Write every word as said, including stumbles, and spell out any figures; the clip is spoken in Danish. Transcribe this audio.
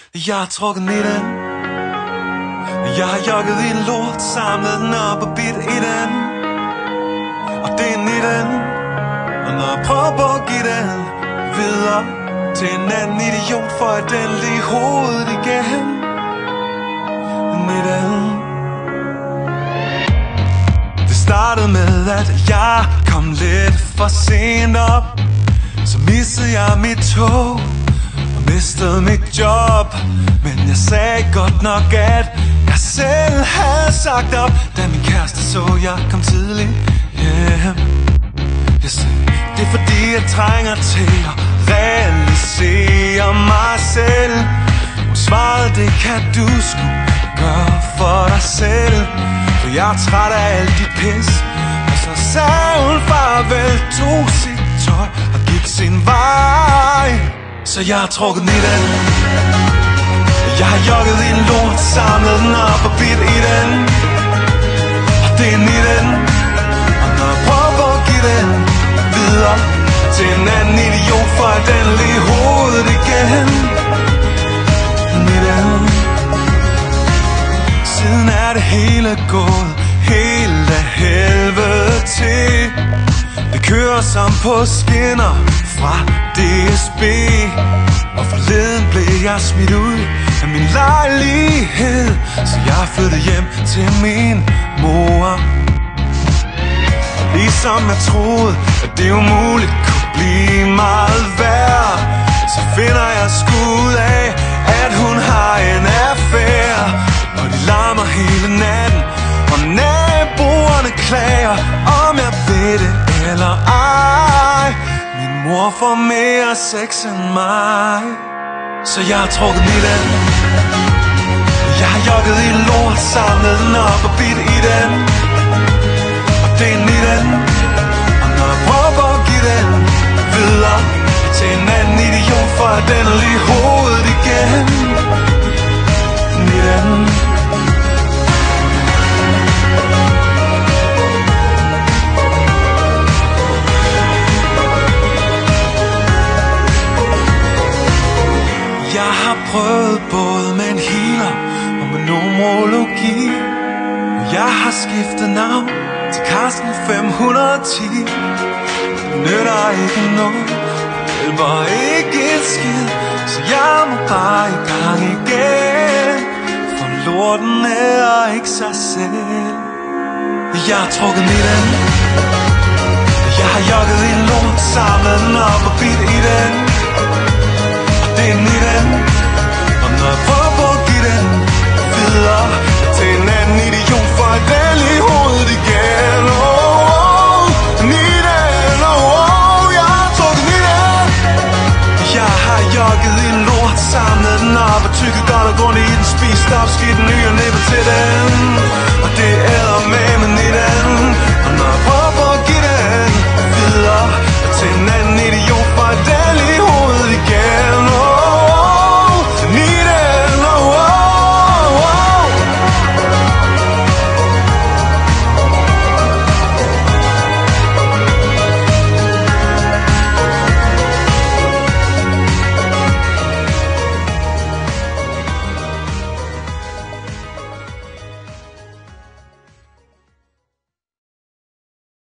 Jeg har trukket midten. Jeg har jogget i en lort, samlet den op og bidt i den. Og det er nitten. Og når jeg prøver på at give den videre til en anden idiot, får jeg den lige i hovedet igen. Nitten. Det startede med, at jeg kom lidt for sent op. Så missede jeg mit tog og mistede mit job. Men jeg sagde godt nok, at jeg selv havde sagt op, da min kæreste så, jeg kom tidligt hjem. Jeg sagde, det er fordi jeg trænger til at realisere mig selv. Hun svarede, det kan du sgu gøre for dig selv, for jeg er træt af alt dit pis. Og så sagde hun farvel, tog sit tøj og gik sin vej. Så jeg har trukket nitten. Jeg har jogget i en lort, samlet den op og bidt i den. Og det er nitten. Og når jeg prøver på at give den videre til en anden idiot, får jeg den lige i hovedet igen. nitten. Siden er det hele gået helt af helvede til. Det kører som på skinner fra D S B. Og forleden blev jeg smidt ud af min lejlighed, så jeg flyttede hjem til min mor. Ligesom jeg troede, at det umuligt kunne blive meget værre, så finder jeg sgu ud af, at hun har en affære. Og de larmer hele natten, og naboerne klager, om jeg ved det eller ej. Min mor får mere sex end mig. Så jeg har trukket nitten. Jeg har jogget i lort, samlet den op og bidt i den. Og det er nitten. Og når jeg prøver på at give den videre til en anden idiot, får jeg den lige i hovedet igen. nitten. Jeg har prøvet både med en healer og med numerologi. Jeg har skiftet navn til Carsten fem hundrede og ti. Det nytter ikke noget, det hjælper ikke et skid, så jeg må bare i gang igen, for lorten er ikke sig selv. Jeg har trukket nitten. Jeg har jogget i en lort, samlet den op og bidt i den. Og det er nitten. Og når jeg prøver på at give den videre til en anden idiot, får jeg den lige i hovedet igen. Oh, oh, nitten, oh, oh, jeg har trukket nitten. Jeg har jogget i en lort, samlet den op og tykket godt og grundigt i den, spist op, skidt den nye og nippet til den. Og det er